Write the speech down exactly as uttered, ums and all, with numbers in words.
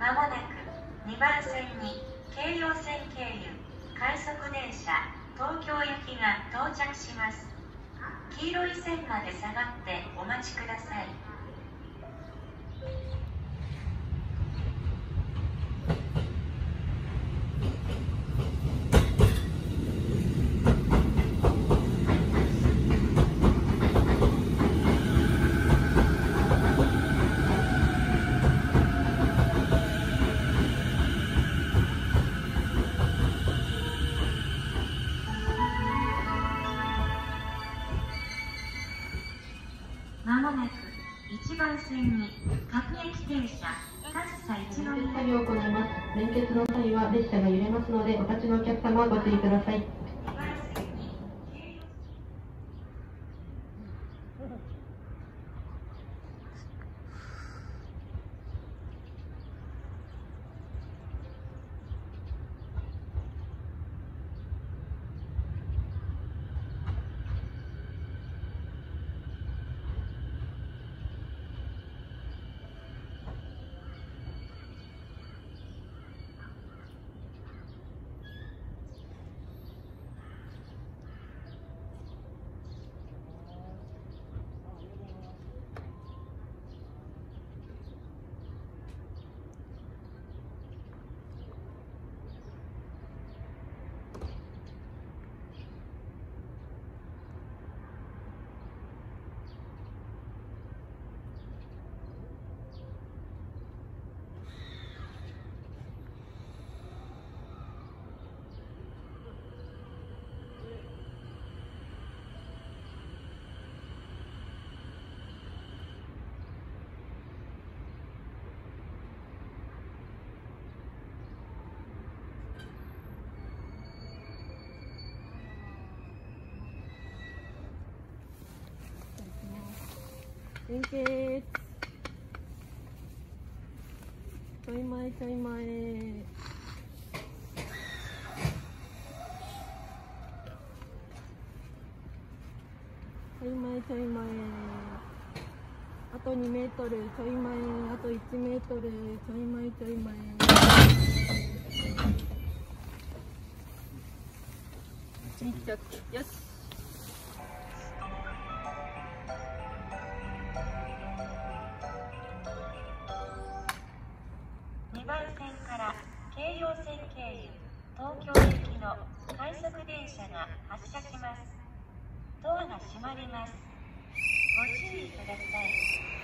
まもなくにばん線に京葉線経由快速電車東京行きが到着します。黄色い線まで下がってお待ちください。まもなくいちばん線に各駅停車上総一ノ宮作業を行います。連結の際は列車が揺れますので、お立ちのお客様はご注意ください。 連結ちょい前ちょい前ちょい前ちょい前あとにメートルちょい前あといちメートルちょい前ちょい前密着よしにばん線から京葉線経由東京行きの快速電車が発車します。ドアが閉まります。ご注意ください。